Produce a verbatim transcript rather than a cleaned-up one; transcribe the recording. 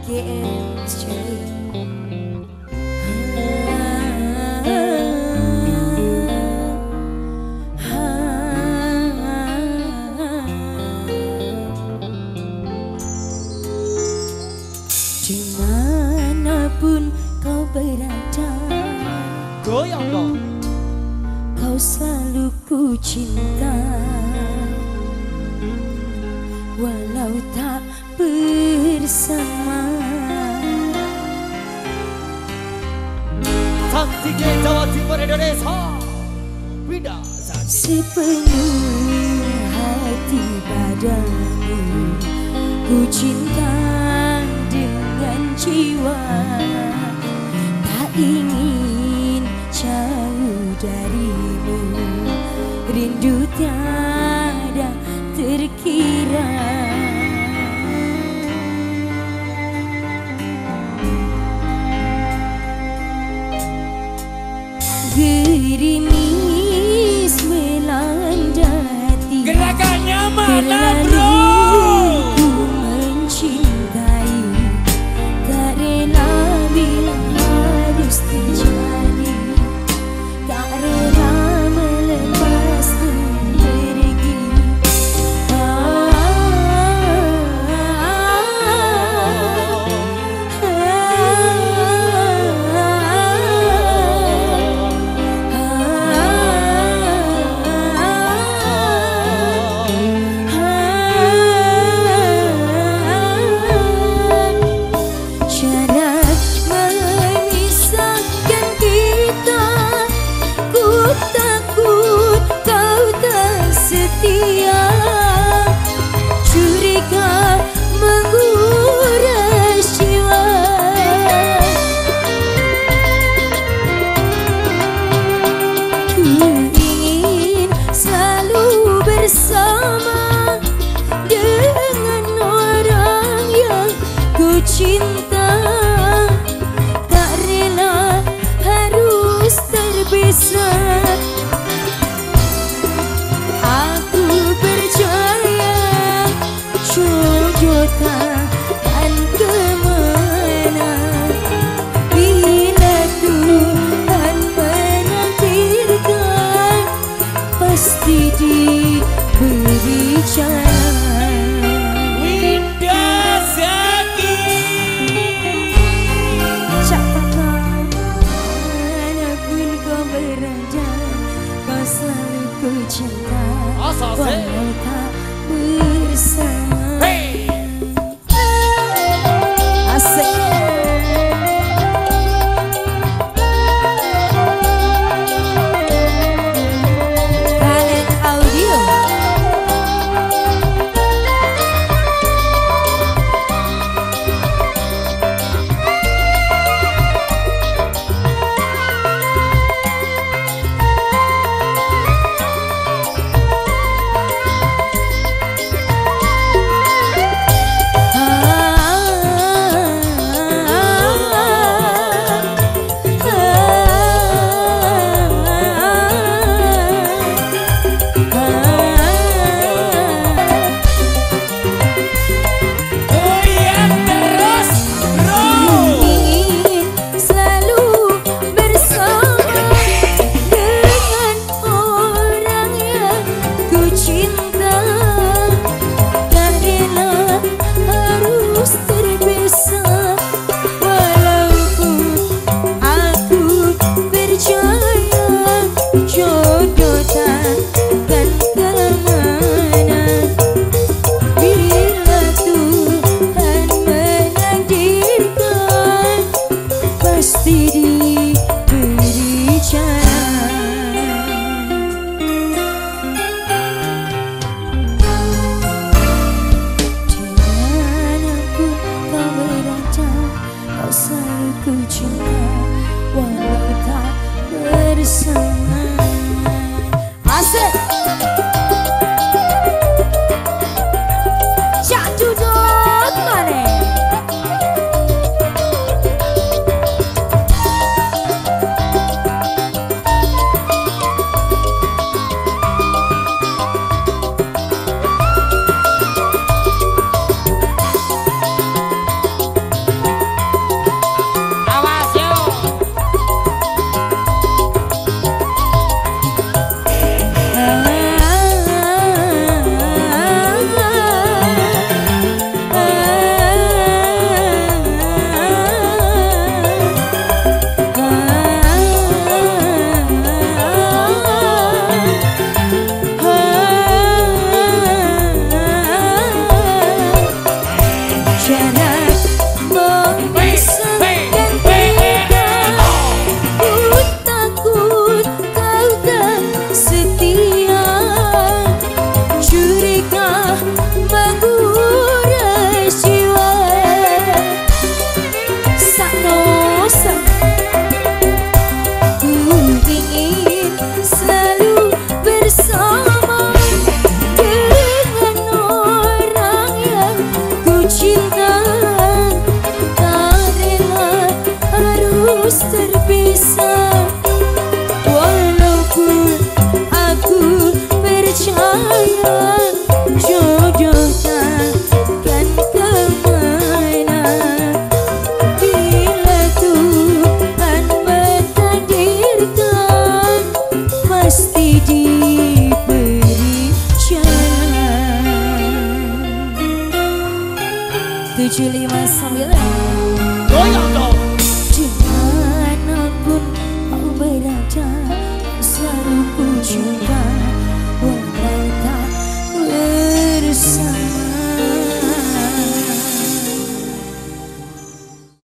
K L Australia. Dimanapun kau berada, goyang dong. Kau selalu ku cinta, walau tak bersama. Cantiknya Jawa Timur Indonesia, Winda Zaki. Sepenuh hati padamu ku cinta dengan jiwa, tak ingin jauh darimu, rindu tiada terkira. Gerimis melanda hati, Gerakannya mana bro? Ku mencintai, tak rela bila harus terjadi, tak rela melepas pergi. Ah, jarak memisahkan kita, ku takut kau tak setia, curiga menguras jiwa. Ku ingin selalu bersama dengan orang yang ku cinta, tak rela harus terpisah. Aku percaya jodoh takkan kemana, bila Tuhan menakdirkan pasti diberi jalan.